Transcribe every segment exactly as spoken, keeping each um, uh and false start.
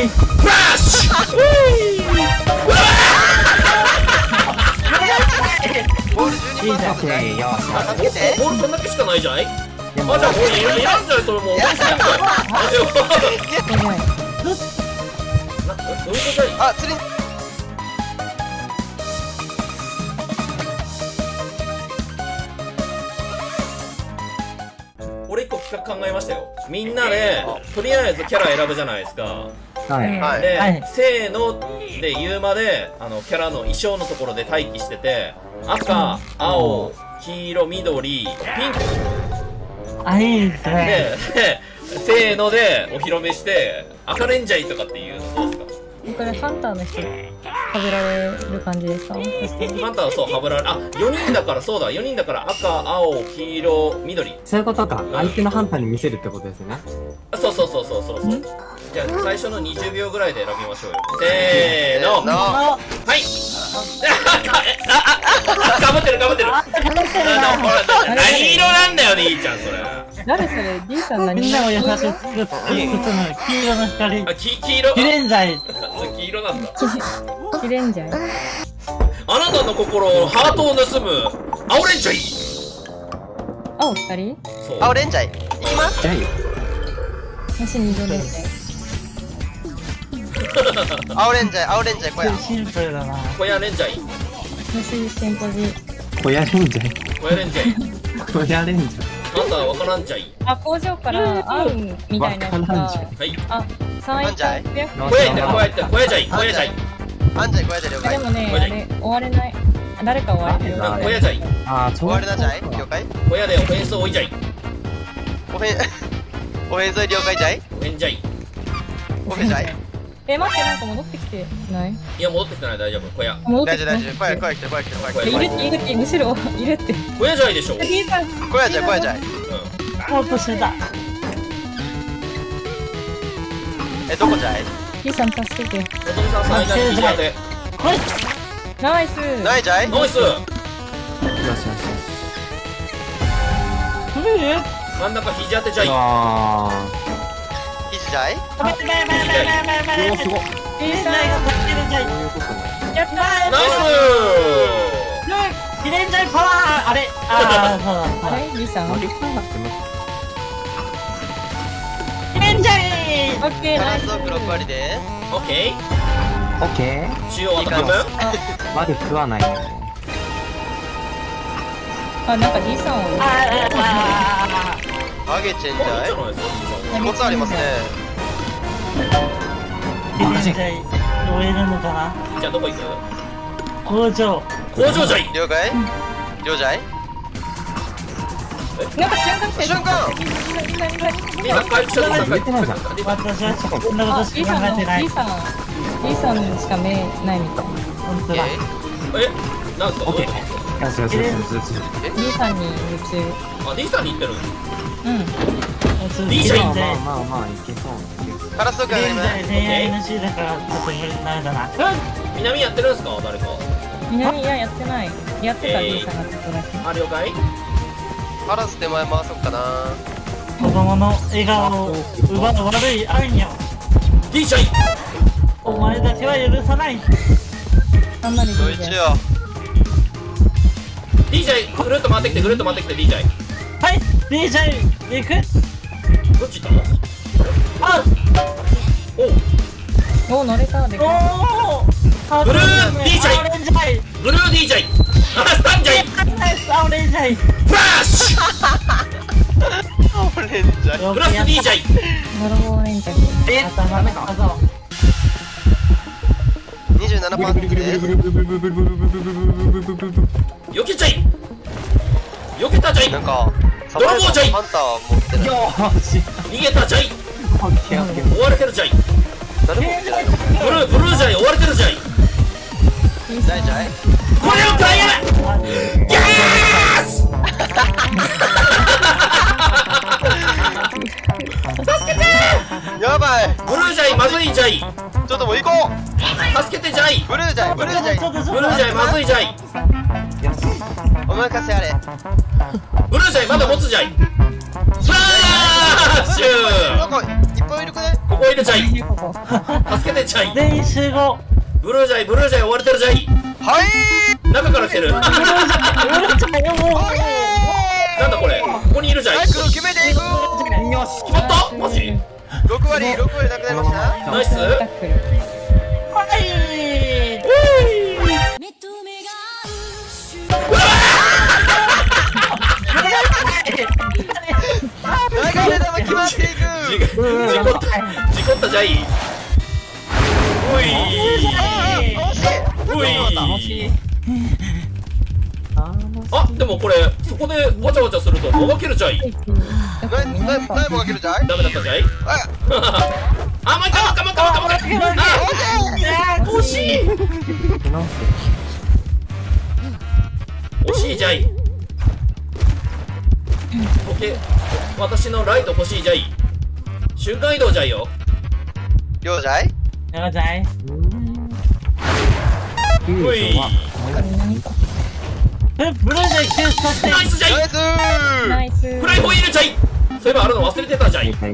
い。 フラッシュ。 ボールじゅうにパーセントじゃない。あ、助けて。 ボールそんだけしかないじゃない。あ、じゃあもういらんじゃんそれもう。どういうことじゃい。 あ、釣り。 俺一個企画考えましたよ。みんなでとりあえずキャラ選ぶじゃないですか。 はいはい。 で、 はいせーので言うまであのキャラの衣装のところで待機してて、赤、青、黄色、緑、ピンクあ、いいですね。 で、でせーのでお披露目して赤レンジャーとかっていうのどうですか。 これハンターの人はべられる感じですか？ ハンターはそうはぶられ、あ、よにんだからそうだ、よにんだから赤、青、黄色、緑。 そういうことか。相手のハンターに見せるってことですね。 そうそうそうそうそうそう。じゃあ最初のにじゅうびょうぐらいで選びましょうよ。せーの。 の。 はい。あ、かぶってるかぶってる。何色なんだよね、いいちゃんそれ。 誰それ D さん何みんなを優しく包む黄色の光。 あ、き黄色。 キレンジャイ。 黄色なんだ。 キレンジャー。 あなたの心をハートを盗む青レンジャー。 青二人？ そう。 青レンジャー。行きます。 じゃあいいよ。 私二度レンジャー。 青レンジャー、青レンジャー、こや。 シンプルだな。 小屋レンジャー。 私センポジ。 小屋レンジャー。 小屋レンジャー。 小屋レンジャー。 あんたはわからんじゃい。 あ、工場からあんみたいなやつが。 はい。 あ、三円なんじゃいくや小屋行って小屋行って小屋じゃい小屋じゃい。 あんじゃい、こやで了解。 でもね、あれ終われない。誰か終われてる。 あ小屋じゃい。 あー、ちょ終わりなじゃい了解。 小屋でオフェンス多いじゃい。 オフェン、オフェンス了解じゃい。 オフェンじゃい。 オフェンじゃい。 え、待って、なんか戻ってきてない？ いや戻ってきてない、大丈夫。小屋。 戻ってきてない。 大丈夫大丈夫。こや、こや来てる、こや来てる、こや来てる。 いるっているってむしろいるって。 小屋じゃいでしょ。うん。 こやじゃい、こやじゃい。 もっとしてた。 え、どこじゃい。 D さん助けて。 のぞみさん最大に当て。 こい。 ナイス。 ないじゃい。 ナイス。 よしよしよ来る？ 真ん中肘当てじゃい。 し。あひじじゃい。 バイバイバイバイバイバイバイ。 ー。おー、すごっ。 D さんが助けるじゃい。 やったー。 ナイキレンジャイパワー。あれ。ああ、そうだ。 あれ D さん。オッ乗り越えなくても。 キレンジャイ。 ケーナイス。 ガラスをブロック割りで。 ス。オッケー。 オッケー。 中央あと半分。 悪くはないよね。 あ、なんか D さんを。 ああげちゃんじもういいんじゃゃい。 ないですか。 気持ちありますね。 キレンジャイ。追えるのかな。 じゃあどこ行く？ 工場。 工場じゃい。 了解。了解。 なんか瞬間来てる。 瞬間。 リーさん回復しちゃった。 言ってないじゃん。 私はそんなことあ、 し D かさんの考えてない。 D さん D さんしか目ないみたい。 本当だ。 え、なんすか。 オッケー。よしよしよしよし。 D さんに夢中。 あ、D さんに行ってる。 うん。 D 社員まあまあまあまあいけそうな気がする。 ガラスをキレンジかります。 ャイ恋愛 エヌシー だからちょっと無理になるだな。 南やってるんすか、誰か。 南いややってない。やってた D さんがちょっとだけ。 あ、了解。 ガラス手前回そうかな。 子供の笑顔を奪う悪いアンよ。 D 社員。 お前だけは許さない。 あんまり D ドイじゃツよ。 D 社員、ぐるっと回ってきて、ぐるっと回ってきて、D 社員。 はい、ディージェイ行く。 どっち行ったの。 あ、 おう。 お、乗れたでかい。 おお。 ブルー D ジェイオレンジャイ。 ブルー D ジェイ。あ、スタンジャイ。 ナイスオレンジャイ。 フラッシュ。 オレンジャイ。 プラス D ジェイ。 ノロボーレンジャー。 え、頭の画像。 にじゅうななパーセントで。 避けちゃい。避けたじゃい。 なんか泥棒じゃい。 ハンター持ってない。 よーし。 逃げたじゃい。 オッケーオッケー。 追われてるじゃい。 誰も持ってない。 ブルー、ブルーじゃい、追われてるじゃい。 大じゃい。 これを食らえ。ギャース。 やばい。 ブルーじゃい、まずいじゃい。 ちょっともう行こう。 助けてじゃい。 ブルージャイ、ブルージャイ。 ブルーじゃい、まずいじゃい。 お任せあれ。 ブルーじゃい、まだ持つじゃい。フラッシュ。 なんかいっぱいいるくね。 ここいるじゃい。助ジャイ。 全員集合。 ブルージャイ、ブルージャイ追われてるジャイ。 はい中から来てる。なんだこれ。ここにいるジャイ。 早く決めていく。 よし決まったマジ。 ろく割ろく割なくなりました。 ナイス。 はい流れ玉決まっていく。 事故った事故ったジャイ。うい惜しい。 うい。あ、でもこれそこでわちゃわちゃするともがけるジャイ。 なな何もかけるじゃい。 ダメだったジャイ。あ、もう一回もう一回もう一回もう一回もう一回。あ、惜しい。惜しいジャイ。オッケー。私のライト欲しいジャイ。瞬間移動ジャイよ。 両じゃい。 よじゃい。 うい。 ブルージャイ救出させて。 ナイスジャイ。 ナイスナイス。 フライホイールジャイ。そういえばあるの忘れてたジャイ。 でも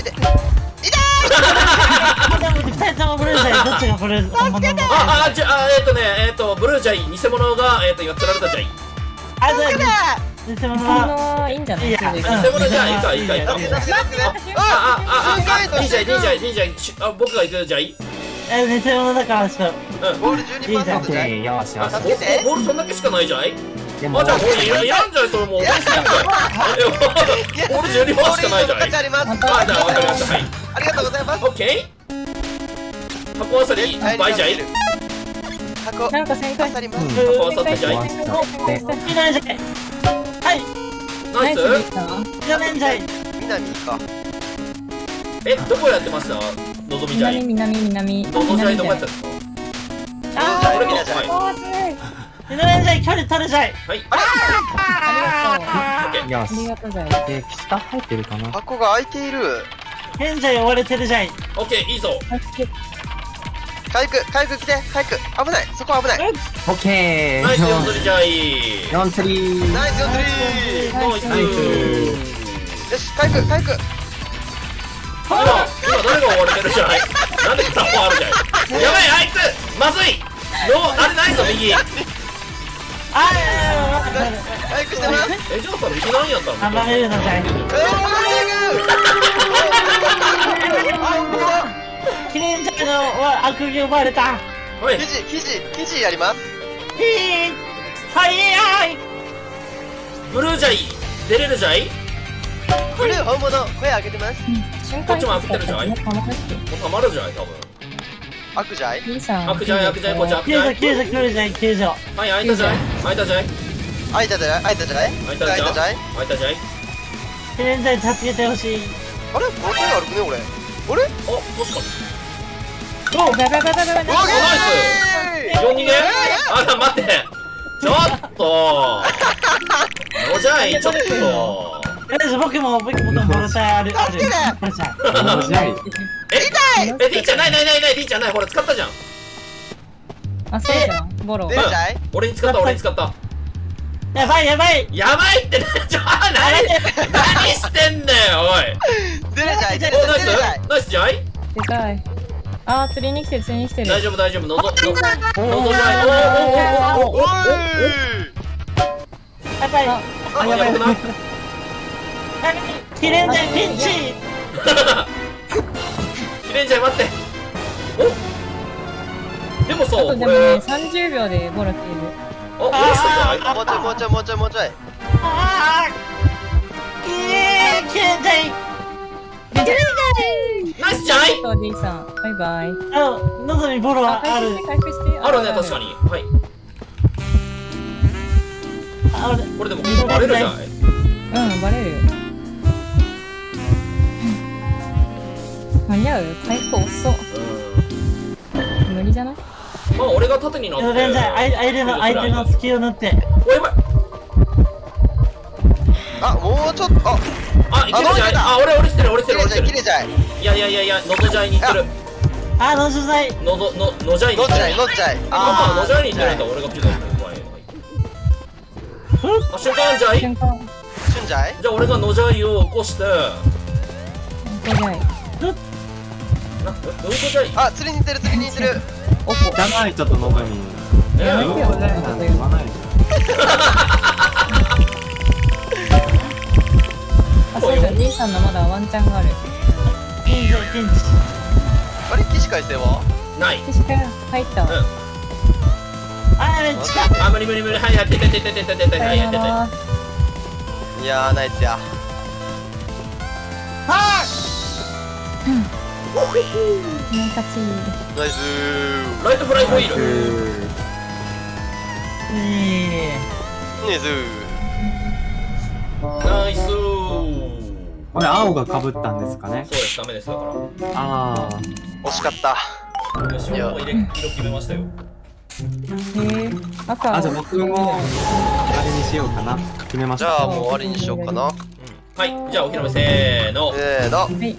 二人ともブルージャイ。どっちがブルー本物の。 ああ、じゃあ、えっとね、えっとブルージャイ偽物がえっと今釣られたジャイ。 あ、じゃあ偽物そは。 のいいんじゃない？ いや偽物じゃあいいかいいかいいか。 助けて助けて助けて。 ああああ、 瞬間移動いいじゃんいいじゃんいいじゃん。しあ、僕が行くジャイ。 え、偽物だからちょっと。 うん。 ボールじゅうにパーセントじゃい。 よしよしあ、 助けてボールそんだけしかないじゃい。 でもあ、じゃあボールいらいらんじゃい。それもう。ボールじゅうにパーしかないじゃい。 ボール一つあります。 あ、じゃあわかりました。はい。 ありがとうございます。 オッケー。箱あさり倍ジャイ。 箱なんか旋回あさります。 箱あさってジャイ。 壊しちゃっていないじゃい。はい。 ナイス。 できた。 いないじゃい。 南か。 え、どこやってました？のぞみジャ南イ。 南南のぞみジャイどこやったんですか？ あー、 これか。 みんなじゃい。 はあーすごい。 いないじゃい。距離取るじゃい。 い。はい。 あオッケー。 よしりがとう。ありがとうございます。 で下入ってるかな。 箱が開いている。 変じゃい追われてるじゃい。 オッケー、いいぞ。 回復回復来て回復。危ない。そこ危ない。 オッケー。 ナイスよん釣りジャイ。 四釣り。 ナイスよん釣り。 ナイス。 ナイスよし回復回復。 今、今誰が追われてるじゃない。なんでタコあるじゃん。やばい、あいつまずいの、あれないぞ、右。 あ回復してます。 え、じゃあさ、右何やったの？ あ、離れるのじゃい。 えー、 記念じゃいのは悪行奪われた。 はい。 肘肘肘やります。 ひー最悪。 ブルージャイ、出れるじゃい。 ブルー本物声上げてます。 こっちも開けてるじゃん。もうたまるじゃない、多分。 悪じゃい。 悪じゃい、悪じゃい、こっち悪救じゃい。 助救助救助じゃい救助。 はい、開いたじゃい。開いたじゃい。 開いたじゃい開いたじゃい開いたじゃい。 開いたじゃい。 開いたじゃい。 記念じゃい助けてほしい。 あれもう声歩くね俺。あれ？ あ、確かに。 バイバイバイバイバイバイ。 オーケー。 よんにんめ。あら、待って。ちょっと。おじゃい、ちょっと。 え、僕も僕もボロシャイあるある。ボロシャイ。 おじゃい。 え、え、ディーちゃんないないないない、ディーちゃんない。ほら、使ったじゃん。 あ、そうじゃん。ボロ。 出るじゃい。 俺に使った、俺に使った。 やばいやばい。 やばいってね、ちょ、何、何してんだよ、おい。 出るじゃい出るお、ナイスじゃい。 ナイスじゃい。 でかい。あー、釣りに来てる、釣りに来てる。 大丈夫、大丈夫、のぞ、のぞ、のぞじゃい。おー、おー、おー、おー、おー、おー、おー、おー、 やばい。 ああ、やばくない？ 記念じゃいピンチ。 キレンジャー待って。お、でもさ、こあとでもれ、 ね、さんじゅうびょうでボロ消える。 あ、俺したじゃない？ もうちょいもうちょいもうちょいもうちょい。 ああ。きえ記念じゃい。記念じゃナイスじゃい。 ありがとう、デイさん。バイバイ。 い。あののぞみボロあ、 はある回復して、。回復して。 あるね、確かに。はい。 ある。 これでも、バレるじゃない？ うん、バレるよ。間に合う？回復遅っ。 う無理じゃない？ ん。まあ、俺が縦になって。 記念じゃい。相手の相手の隙を縫って。 お、やばい。 あもうちょっと。ああ、いけるじゃい。あ、俺、俺来てる、俺来てる、 切れ俺来てる。 ちゃい切れちゃい。 いやいやいやいや、のぞじゃいに行ってる。 あの取材。 のぞ、の、のじゃいに行ってる。 乗っちゃい乗っちゃい。 あ、のじゃいに行ってるんだ、 あ俺が気づいてる。はいはい。あ、瞬間じゃい。じ瞬間。 瞬じゃい。 ゃあ俺がのじゃいを起こして、 これじゃい。 などういうことじゃいあ、釣りに行ってる釣りに行ってる。 おこ。 汚いちょっとのぞみ。 えやめてよ、 なんて言わないで。 あ、そうだ、兄さんのまだワンチャンがある。 現在天地。 あれ、起死回生はない岸から入ったわ。 あー、めっちゃ。 あ無理無理無理はいはいててててててててはいやってていやー、ナイスや。 はね、勝ち。 ナイスー。 ライトフライホイールー。いい。 ナイスー。 ナイスーこれ青が被ったんですかね。 そうですダメですだからああ。 惜しかった。 よしもう入れ色決めましたよへえ。赤。 あ、じゃあ僕も、あれにしようかな。決めました。 じゃあもう終わりにしようかな。 はいじゃあお披露目せーのせーの。 はい。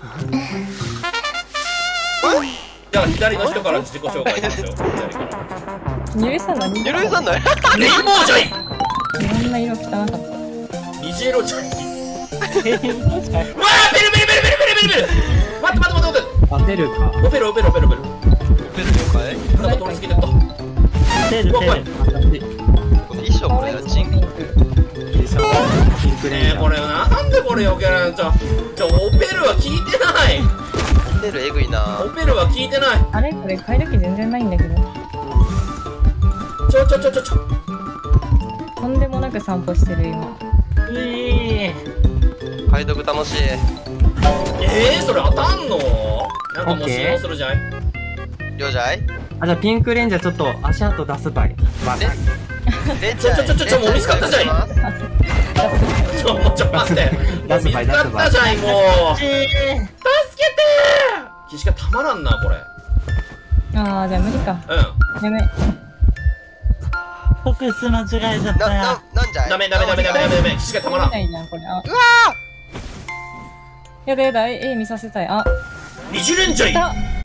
じゃあ左の人から自己紹介しましょう左から許さない。 ゆるいさんないレインボージョイいろんな色汚かった。 虹色ジョイえー、 わあベルベルベルベルベルベルベル待って待って待って待って当てるか。 オペルオペルオペルオペルベル了解。 なんか通り過ぎてった出る出る。 衣装これやチン。 でしょ。ピンクレンジャー。 ねえこれなんでこれ余計なじゃじゃオペルは聞いてないベルえぐいなオ。ペルは聞いてないあれこれ買い時全然ないんだけど。 ちょちょちょちょちょとんでもなく散歩してる今。 いい。 解読楽しい。 えー、それ当たんのなんかもう使用するじゃんりょうじゃいあ、じゃあピンクレンジャーちょっと足跡出すばい。バカ。 レンちゃん。 ちょちょちょちょもう見つかったじゃんちょもうちょ待って出すばい見つかったじゃんもう助えけてー岸がたまらんなこれああ、じゃあ無理か。 うやめ。 ー、フォークス間違えちゃっな、なたよ。、 なんじゃいんダメダメダメダメダメダメ岸がたまらんないじゃんこれ。あ、 うわやだやだ、絵見させたい。あ、 二次レンジャーいた。